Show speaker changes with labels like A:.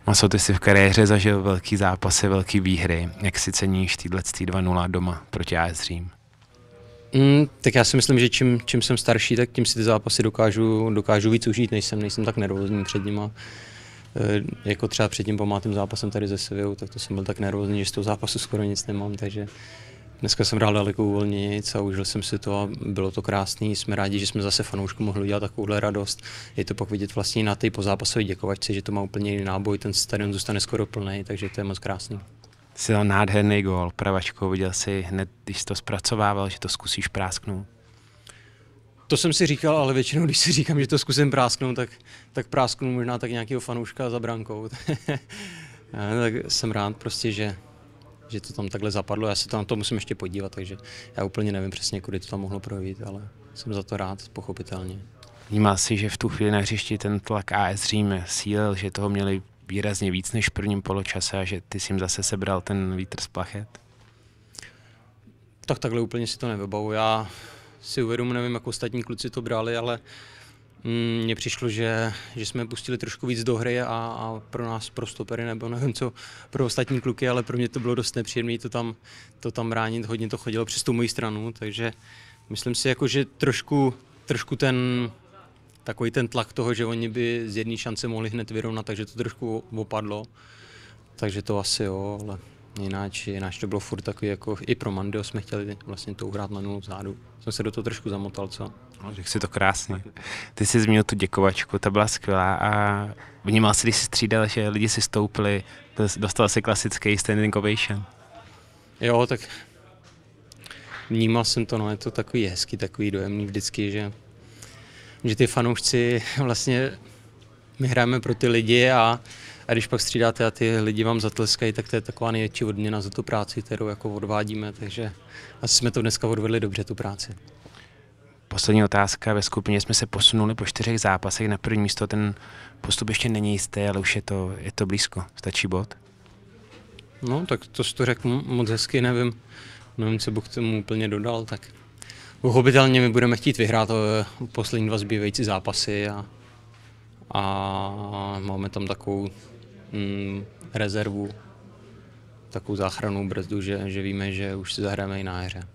A: Maso, ty jsi v kariéře zažil velký zápasy, velký výhry. Jak si ceníš týhle 2-0 doma proti AS Řím?
B: Tak já si myslím, že čím jsem starší, tak tím si ty zápasy dokážu víc užít, nejsem tak nervózní před nima. Jako třeba před tím památným zápasem tady ze Sevillou, tak to jsem byl tak nervózní, že z toho zápasu skoro nic nemám, takže dneska jsem hrál daleko uvolnějíc a užil jsem si to a bylo to krásný. Jsme rádi, že jsme zase fanouškům mohli udělat takovouhle radost. Je to pak vidět vlastně na té pozápasové děkovačce, že to má úplně jiný náboj, ten stadion zůstane skoro plný, takže to je moc krásný.
A: Jsi dal nádherný gól pravačkou, viděl jsi hned, když jsi to zpracovával, že to zkusíš prásknout.
B: To jsem si říkal, ale většinou, když si říkám, že to zkusím prásknout, tak prásknu možná tak nějakého fanouška za brankou. Tak jsem rád prostě, že to tam takhle zapadlo. Já se to na to musím ještě podívat, takže já úplně nevím přesně, kudy to tam mohlo projít, ale jsem za to rád, pochopitelně.
A: Vnímal jsi, že v tu chvíli na hřišti ten tlak AS Řím sílil, že toho měli výrazně víc než v prvním poločase a že ty jsi jim zase sebral ten vítr z plachet?
B: Tak takhle úplně si to nevybavu. Já si uvědomu, nevím, jak ostatní kluci to brali, ale mně přišlo, že jsme pustili trošku víc do hry a pro nás, pro stopery, nebo nevím co, pro ostatní kluky, ale pro mě to bylo dost nepříjemné to tam bránit, hodně to chodilo přes tu moji stranu, takže myslím si, jako, že trošku takový ten tlak toho, že oni by z jedné šance mohli hned vyrovnat, takže to trošku opadlo, takže to asi jo, ale jináč to bylo furt takový, jako i pro Mandio jsme chtěli vlastně to uhrát na 0 vzadu. Jsem se do toho trošku zamotal, co?
A: No, řekl si to krásně. Ty jsi zmínil tu děkovačku, ta byla skvělá a vnímal jsi, když jsi střídal, že lidi si stoupili, dostal si klasický standing ovation.
B: Jo, tak vnímal jsem to, no, je to takový hezký, takový dojemný vždycky, že ty fanoušci vlastně, my hrajeme pro ty lidi a když pak střídáte a ty lidi vám zatleskají, tak to je taková největší odměna za tu práci, kterou jako odvádíme, takže asi jsme to dneska odvedli dobře, tu práci.
A: Poslední otázka. Ve skupině jsme se posunuli po 4 zápasech na první místo. Ten postup ještě není jistý, ale už je to blízko. Stačí bod?
B: No, tak to jsi to řekl moc hezky, nevím, co bych k tomu úplně dodal, tak pochopitelně my budeme chtít vyhrát poslední 2 zbývající zápasy a máme tam takovou rezervu, takovou záchrannou brzdu, že víme, že už si zahrajeme i na jaře.